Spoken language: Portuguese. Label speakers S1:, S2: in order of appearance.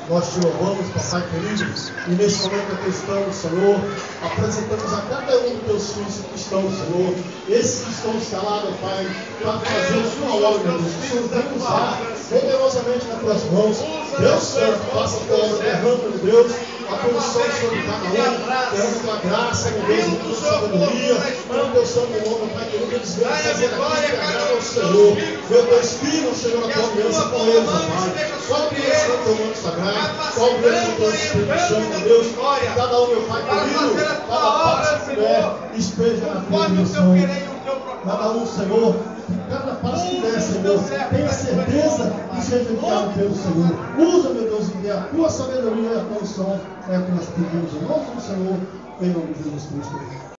S1: Nós te louvamos, papai querido, e neste momento aqui estamos, Senhor, apresentamos a cada um dos teus filhos que estão, Senhor, esses que estão escalados, Pai, para fazer a sua obra, meu Deus, que o Senhor vai usar poderosamente nas tuas mãos. Deus Santo, faça a tua obra, derrama, meu Deus, a condição sobre cada um, derrama tua graça, meu Deus, a tua sabedoria, meu Deus Santo, meu nome, Pai querido, eles vão fazer aquilo que agrada ao Senhor. Meu Deus, Espírito, chegou na tua aliança com eles, Pai. Qual o Deus do teu nome sagrado? Qual o Deus do teu Espírito Santo, Deus? Cada um, meu Pai querido, cada passo que der, esteja na tua direção. Cada um, Senhor, cada passo que der, Senhor, tenha certeza que seja enviado pelo Senhor. Usa, meu Deus, e a tua sabedoria e a tua unção é o que nós pedimos em nome do Senhor, em nome de Jesus Cristo.